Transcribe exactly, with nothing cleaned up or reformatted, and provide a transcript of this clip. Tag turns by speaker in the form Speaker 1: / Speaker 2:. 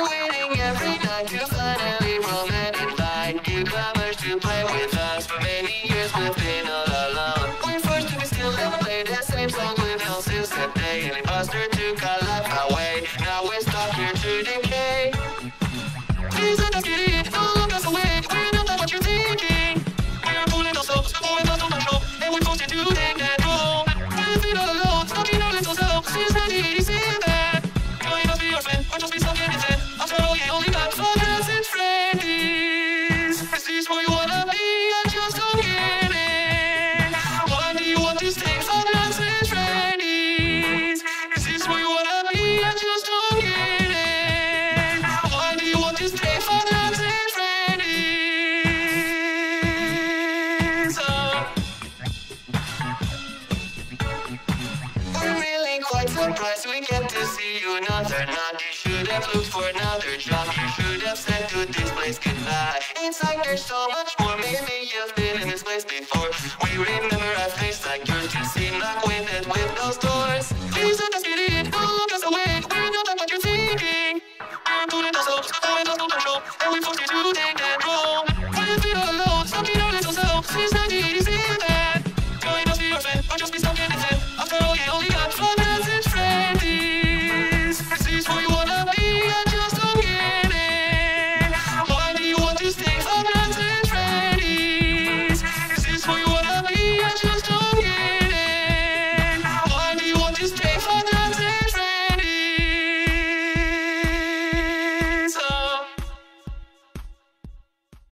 Speaker 1: We're waiting every night to finally roam and invite newcomers to play with us. For many years we've been all alone. We're forced to be still and play the same song with no since that day. An imposter took our life away. Now we're stuck here to decay. Please let us get in, don't look us away. We're not what you're thinking. We're pulling ourselves, going out of control, and we're forced to take that role. We're feeling all alone, stuck in our little self since nineteen eighty-seven. Join us, be your friend, or just be stuck in his head. After all, you only got four girls and Freddy's. Is this where you wanna be? I just don't get it. Why do you want to stay for us and Freddy's? Is this where you wanna be? I just don't get it. Why do you want to stay for us and Freddy's? Oh. We're really quite surprised we get to see you another night. You should have looked for another job. You should have said to this place goodbye. It's like there's so much more. Maybe you've been in this place before. We remember a face like yours. You seem like winded with those doors. Please let us get in. Don't look us away. We're not what you're thinking. We're pulling ourselves, going out of control, and we force